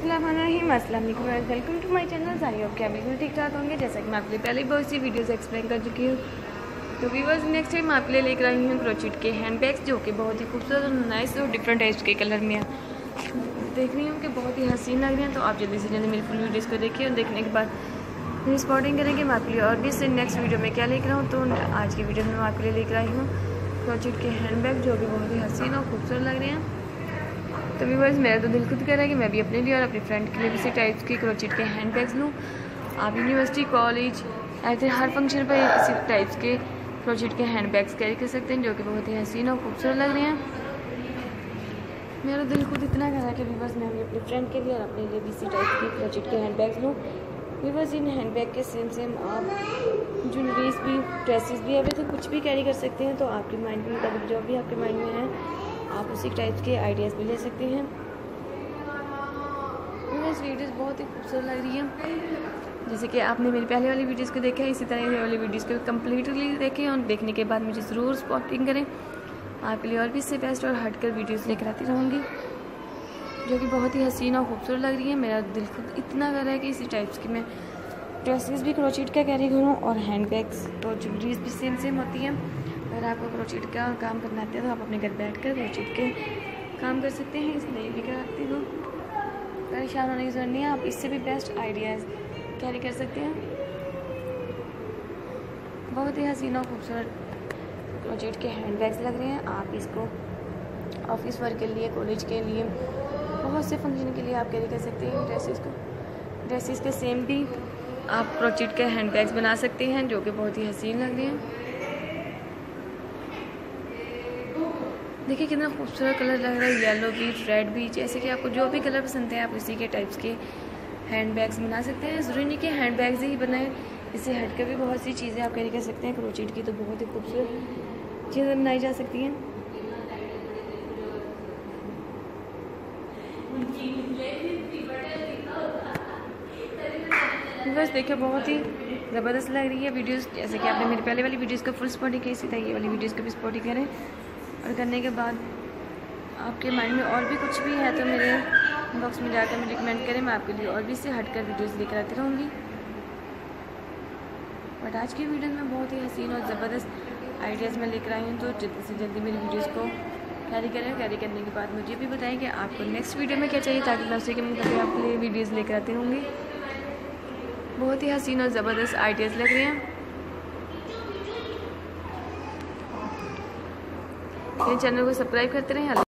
बिस्मिल्लाहिर्रहमानिर्रहीम। अस्सलाम वालेकुम, welcome to my channel. I hope कि आप बिल्कुल ठीक ठाक होंगे। जैसा कि मैं आपके लिए पहले ही बहुत सी वीडियोस एक्सप्लेन कर चुकी हूँ। तो व्यूअर्स, नेक्स्ट टाइम मैं आपके लिए लेकर आई हूँ क्रोचेट के हैंड बैग्स, जो कि बहुत ही खूबसूरत और नाइस और डिफरेंट टाइप्स के कलर में है। देख रही हूँ कि बहुत ही हसीन लग रहे हैं। तो आप जल्दी से जल्दी मेरी फुल वीडियोज़ को देखिए और देखने के बाद मेरी स्पॉटिंग करेंगे मैं आपके लिए। और भी इससे नेक्स्ट वीडियो में क्या लेकर आऊँ, तो आज की वीडियो में मैं आपके लिए लेकर आई हूँ क्रोचेट के हैंड बैग, जो कि बहुत ही हसीन और खूबसूरत लग रहे हैं। तो व्यूअर्स, मेरा तो दिल खुद कर रहा है कि मैं भी अपने लिए और अपने फ्रेंड के लिए भी इसी टाइप्स के क्रोचेट के हैंड बैग्स लूँ। आप यूनिवर्सिटी, कॉलेज, ऐसे हर फंक्शन पर इसी टाइप्स के क्रोचेट के हैंड बैग्स कैरी कर सकते हैं, जो कि बहुत ही हसीन और खूबसूरत लग रहे हैं। मेरा दिल खुद इतना कर रहा है कि व्यूअर्स, मैं भी अपने फ्रेंड के लिए और अपने लिए भी इसी टाइप के क्रोचेट के हैंड बैग्स लूँ। व्यूअर्स, इन हैंड बैग के सेम आप ज्वेलरीज भी, ड्रेसेस भी, एवरीथिंग कुछ भी कैरी कर सकते हैं। तो आपके माइंड में मुताबिक जो भी आपके माइंड में है, आप उसी टाइप के आइडियाज़ भी ले सकते हैं। इस वीडियोस बहुत ही खूबसूरत लग रही है। जैसे कि आपने मेरी पहले वाली वीडियोस को देखा है, इसी तरह ये वाली वीडियोस को कम्प्लीटली देखें और देखने के बाद मुझे ज़रूर स्पॉटिंग करें। आपके लिए और भी इससे बेस्ट और हटकर वीडियोस लेकर आती रहूँगी, जो कि बहुत ही हसीन और खूबसूरत लग रही है। मेरा दिल खुद इतना कर रहा है कि इसी टाइप्स की मैं ड्रेसेस भी क्रोचेट का कैरी करूँ और हैंड बैग्स और ज्वेलरीज भी सेम होती हैं। अगर आपको क्रोचेट का काम करना आता है तो आप अपने घर बैठकर क्रोचेट के काम कर सकते हैं। इसलिए भी कराती हूँ, परेशान होने की ज़रूरत नहीं है। आप इससे भी बेस्ट आइडियाज़ कैरी कर सकते हैं। बहुत ही हसीन और खूबसूरत क्रोचेट के हैंड बैग्स लग रहे हैं। आप इसको ऑफिस वर्क के लिए, कॉलेज के लिए, बहुत से फंक्शन के लिए आप कैरी कर सकते हैं। ड्रेसेस के सेम भी आप क्रोचेट के हैंड बैग्स बना सकते हैं, जो कि बहुत ही हसीन लग रहे हैं। देखिए कितना खूबसूरत कलर लग रहा है, येलो बीच, रेड बीच, जैसे कि आपको जो भी कलर पसंद है आप उसी के टाइप्स के हैंड बैग्स बना सकते हैं। ज़रूरी नहीं कि हैंड बैग्स ही बनाएं, इससे हटकर भी बहुत सी चीज़ें आप कैरी कर सकते हैं। क्रोचेट की तो बहुत ही खूबसूरत चीज़ें बनाई जा सकती हैं। बस देखिए, बहुत ही ज़बरदस्त लग रही है वीडियोस। जैसे कि आपने मेरी पहले वाली वीडियोस का फुल स्पॉटिंग की, इसी तरह ये वाली वीडियोस का भी स्पॉटिंग करें। और करने के बाद आपके माइंड में और भी कुछ भी है तो मेरे बॉक्स में जाकर मुझे कमेंट करें। मैं आपके लिए और भी इससे हटकर वीडियोस लेकर आती रहूँगी। बट आज की वीडियो में बहुत ही हसीन और ज़बरदस्त आइडियाज़ मैं लेकर आई हूँ। तो जल्दी से जल्दी मेरी वीडियोज़ को कैरी करें। कैरी करने के बाद मुझे भी बताएं कि आपको नेक्स्ट वीडियो में क्या चाहिए, ताकि मैं उसी के मुताबिक आपके लिए वीडियोज़ लेकर आती रहूँगी। बहुत ही हसीन और ज़बरदस्त आइडियाज़ लग रहे हैं। मेरे चैनल को सब्सक्राइब करते रहें।